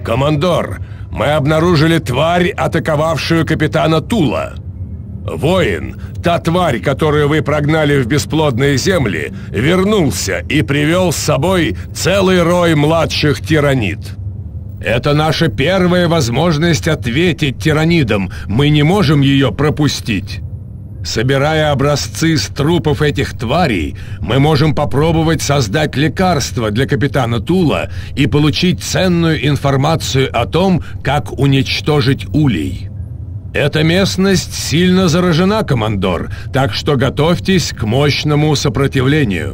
Командор, мы обнаружили тварь, атаковавшую капитана Тула. Воин, та тварь, которую вы прогнали в бесплодные земли, вернулся и привел с собой целый рой младших тиранид. Это наша первая возможность ответить тиранидам. Мы не можем ее пропустить. Собирая образцы с трупов этих тварей, мы можем попробовать создать лекарство для капитана Тула и получить ценную информацию о том, как уничтожить улей. Эта местность сильно заражена, командор, так что готовьтесь к мощному сопротивлению.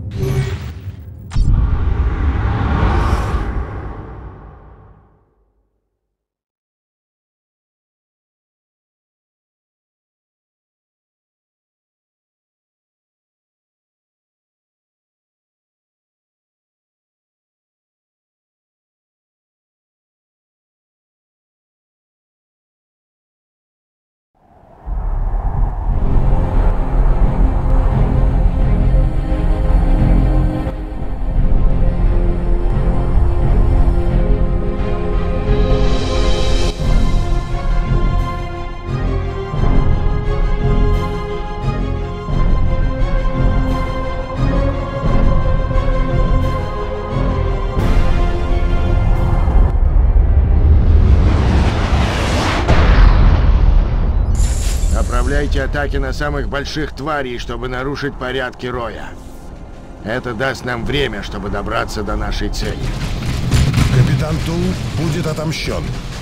Направляйте атаки на самых больших тварей, чтобы нарушить порядки роя. Это даст нам время, чтобы добраться до нашей цели. Капитан Тул будет отомщен.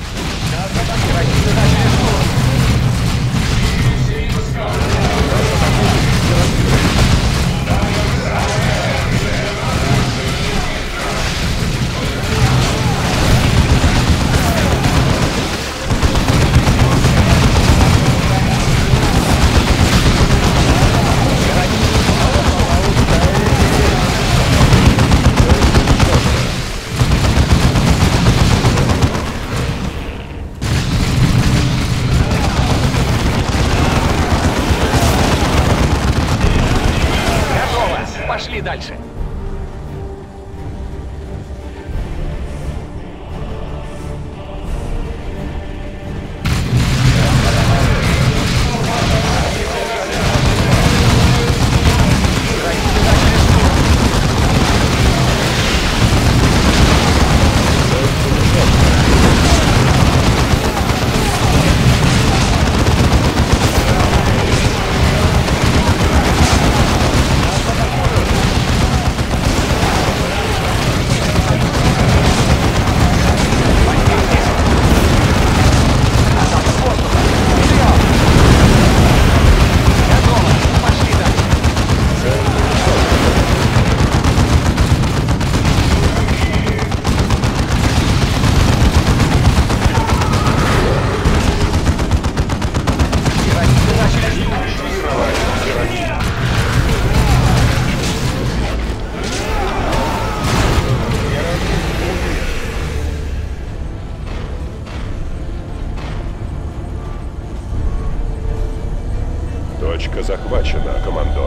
Пошли дальше. Точка захвачена, командор.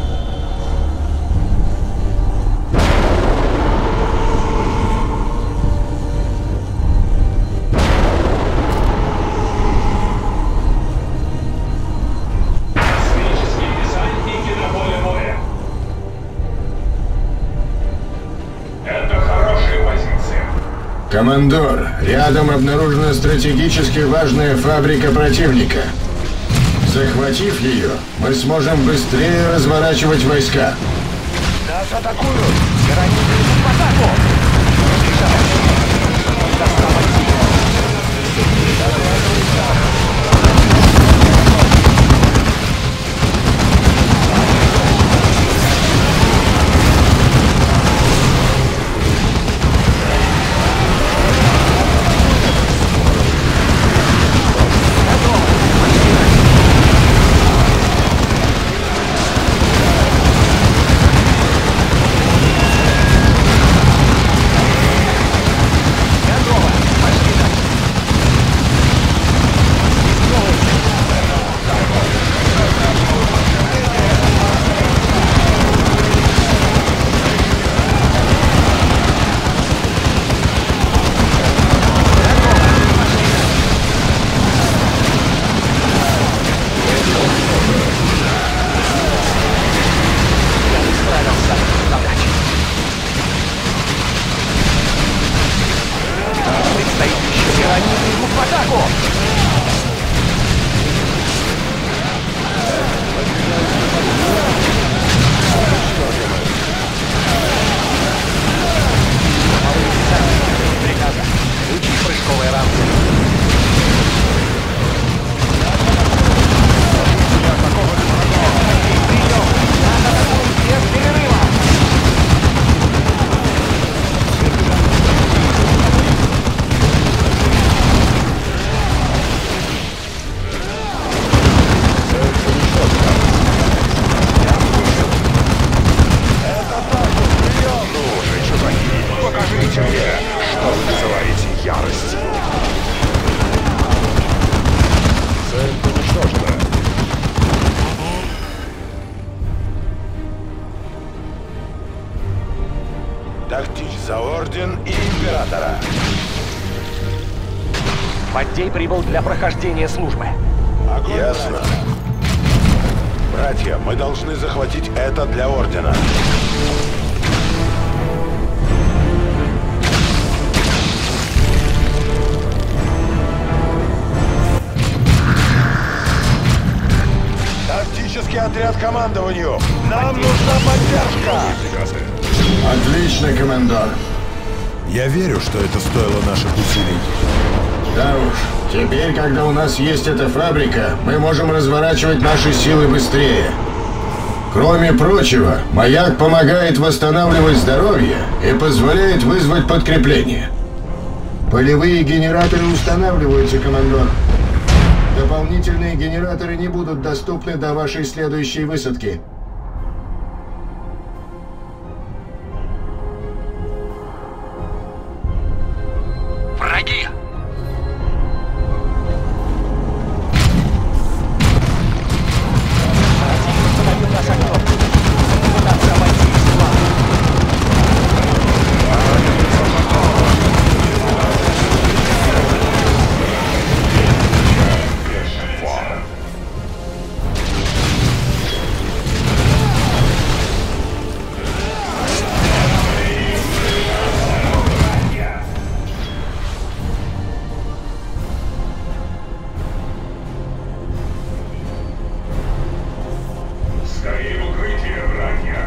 Командор, рядом обнаружена стратегически важная фабрика противника. Захватив ее, мы сможем быстрее разворачивать войска. Нас атакуют! Тиранид идут в атаку! атаку! Приказа. Включи прыжковые рамки. Прием! Нас атакуют без перерыва! Покажите мне, что вы называете яростью. Цель уничтожена. Тактич за Орден и Императора. Маттей прибыл для прохождения службы. Ясно. Братья, мы должны захватить это для Ордена. Тактический отряд командованию. Нам нужна поддержка. Приказы. Отлично, командор. Я верю, что это стоило наших усилий. Да уж, теперь, когда у нас есть эта фабрика, мы можем разворачивать наши силы быстрее. Кроме прочего, маяк помогает восстанавливать здоровье и позволяет вызвать подкрепление. Полевые генераторы устанавливаются, командор. Дополнительные генераторы не будут доступны до вашей следующей высадки. Враги! Противник подавил наш огонь. Пытаться обойти их с фланга. Скорее в укрытие, братья.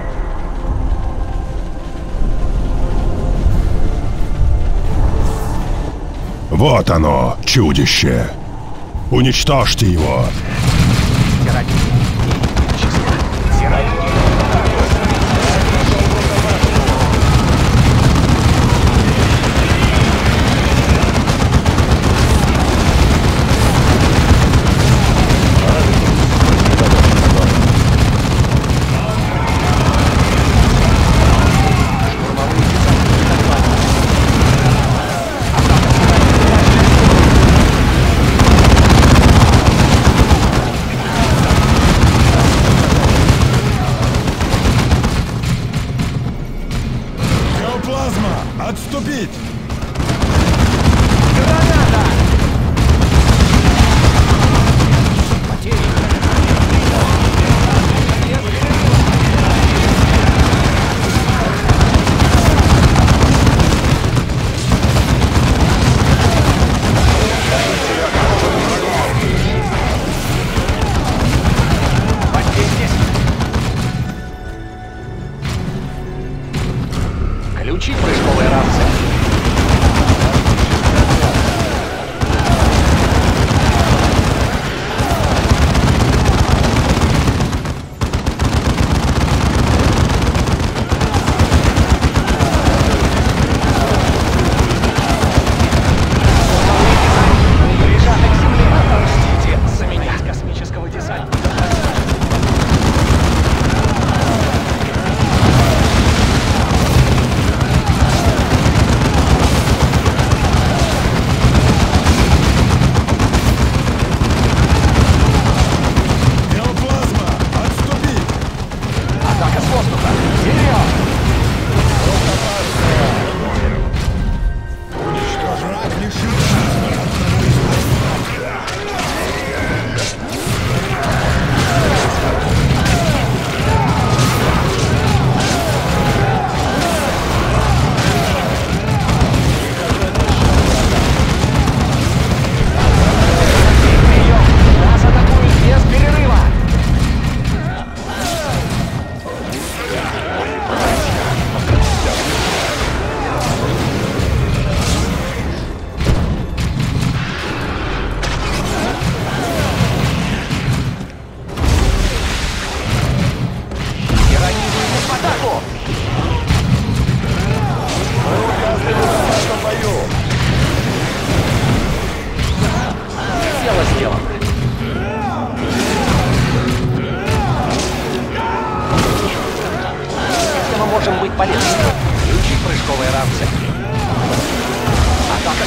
Вот оно, чудище. Уничтожьте его. Тирания. Тирания.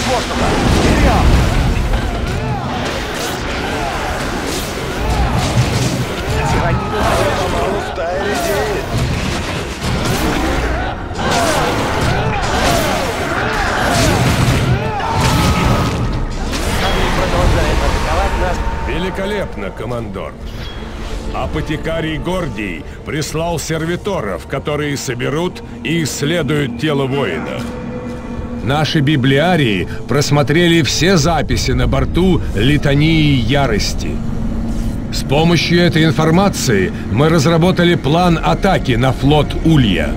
воздуха! Вперед! Тираниды Помалу стая редеет. продолжает атаковать нас. Великолепно, командор. Апотекарий Гордий прислал сервиторов, которые соберут и исследуют тело воина. Наши библиарии просмотрели все записи на борту Литании Ярости. С помощью этой информации мы разработали план атаки на флот Улья.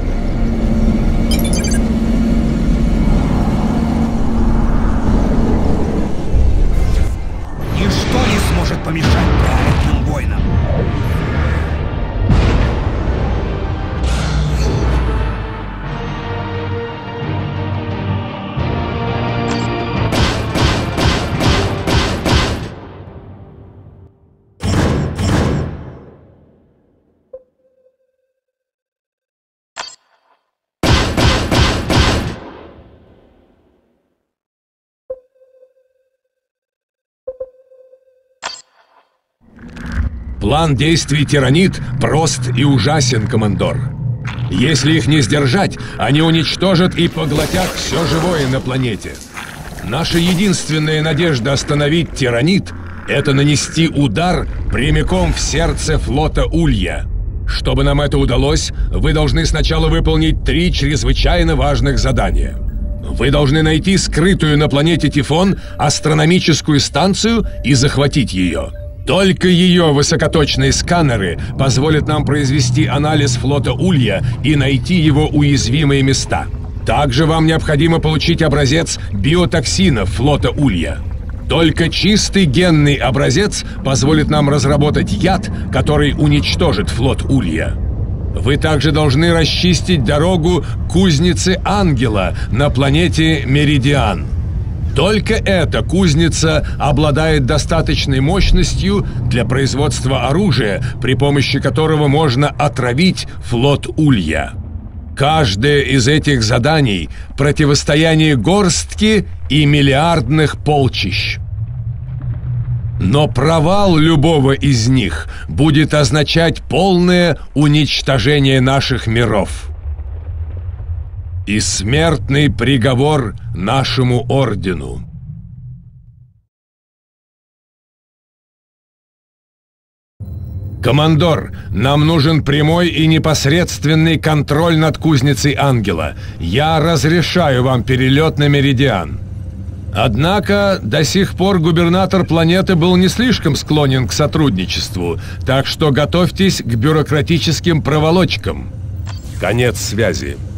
Ничто не сможет помешать праведным воинам. План действий тиранид прост и ужасен, командор. Если их не сдержать, они уничтожат и поглотят все живое на планете. Наша единственная надежда остановить тиранид — это нанести удар прямиком в сердце флота Улья. Чтобы нам это удалось, вы должны сначала выполнить 3 чрезвычайно важных задания. Вы должны найти скрытую на планете Тифон астрономическую станцию и захватить ее. Только ее высокоточные сканеры позволят нам произвести анализ флота Улья и найти его уязвимые места. Также вам необходимо получить образец биотоксинов флота Улья. Только чистый генный образец позволит нам разработать яд, который уничтожит флот Улья. Вы также должны расчистить дорогу к кузнице Ангела на планете Меридиан. Только эта кузница обладает достаточной мощностью для производства оружия, при помощи которого можно отравить флот Улья. Каждое из этих заданий – противостояние горстки и миллиардных полчищ. Но провал любого из них будет означать полное уничтожение наших миров. И смертный приговор нашему ордену. Командор, нам нужен прямой и непосредственный контроль над кузницей Ангела. Я разрешаю вам перелет на Меридиан. Однако до сих пор губернатор планеты был не слишком склонен к сотрудничеству, так что готовьтесь к бюрократическим проволочкам. Конец связи.